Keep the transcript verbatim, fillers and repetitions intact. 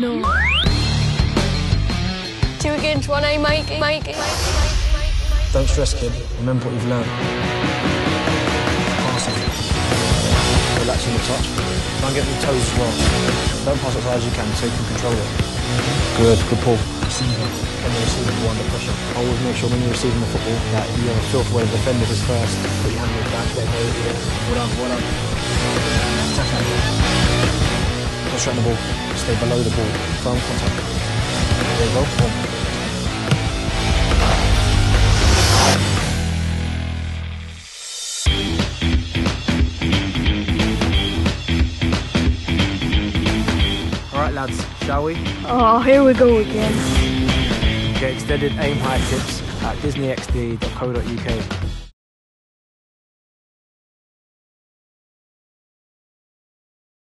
No. Two against one, eh, Mikey? Mikey? Don't stress, kid. Remember what you've learned. Passing. Relax on the touch. Try and get the toes as well. Don't pass it as high as you can so you can control it. Good, good pull. Receiver. Can you receive the ball under pressure? Always make sure when you're receiving the football that you have a feel for where the defender is first. Put your hand on the back, then go here. Well done, well done. Concentrate on the ball. Stay below the ball. Firm contact. There you go. Boom. Alright lads, shall we? Oh, here we go again. Get extended aim height tips at disney x d dot co dot u k.